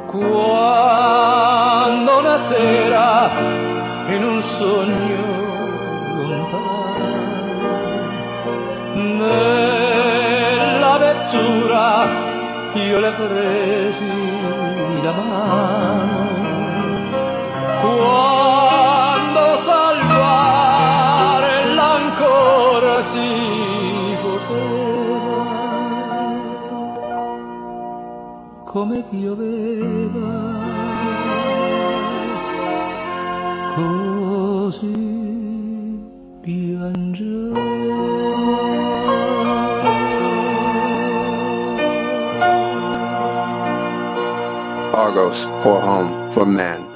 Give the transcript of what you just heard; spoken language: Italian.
Quando una sera in un sogno lontano nella vettura io le presi la mano, quando salvare l'ancora si poteva, come pioveva, così piangevo. Argos, pour home for man.